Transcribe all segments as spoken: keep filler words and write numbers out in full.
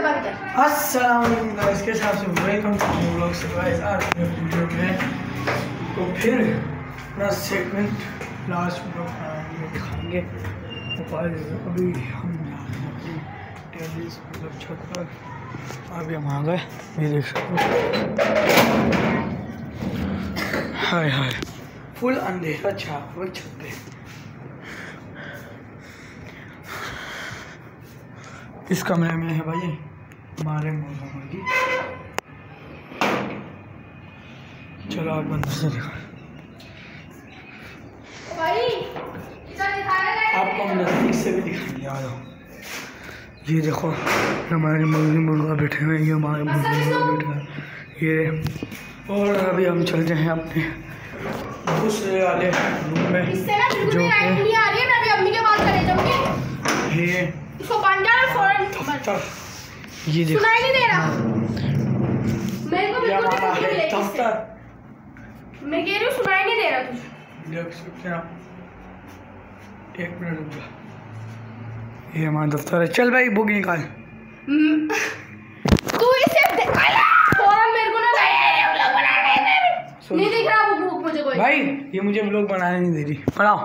से बंद कर। अस्सलाम वालेकुम गाइस, कैसे आप सब? Welcome to new vlog. So guys आज के वीडियो में तो फिर अपना सेगमेंट लास्ट व्लॉग बनाएंगे, दिखाएंगे। तो अभी हम जा रहे हैं अपनी टेरेस मतलब छत पर। अभी हम आ गए, ये देख सकते हो। हाय हाय फुल अंधेरा छा हुआ छत पे। इस कमरे में है भाई हमारे मौसम की। चलो आप अंदर से दिखा, आपको हम नजदीक से भी दिखाएंगे। आ जाओ, ये देखो हमारे मुर्गी मुर्गा बैठे हुए हैं, ये हमारे मुर्गी मुर्गा बैठे हैं ये। और अभी हम चलते हैं अपने दूसरे वाले रूम में, जो कि ये ये देखो सुनाई नहीं दे रहा मेरे को, ये हमारा है दफ्तर। मैं कह रही हूँ सुनाई नहीं दे रहा तुझे। देख सकते हैं आप, एक मिनट रुक जा। ये हमारा दफ्तर है। चल भाई बुक निकाल। तू इसे फौरन मेरे को ना नहीं दिख रहा बुक मुझे कोई। भाई ये मुझे व्लॉग बनाने नहीं दे रही, पढ़ाओ।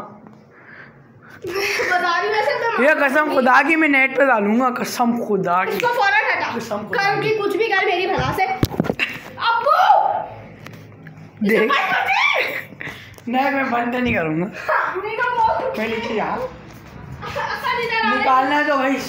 बता रही वैसे तो ये कसम खुदा की मैं नेट पे डालूंगा, कसम खुदा की। इसको फौरन हटा, कर की कुछ भी कर मेरी भला से। अब्बू देख नहीं, मैं बंद नहीं करूंगा। मैं नीचे यार निकालना है तो भाई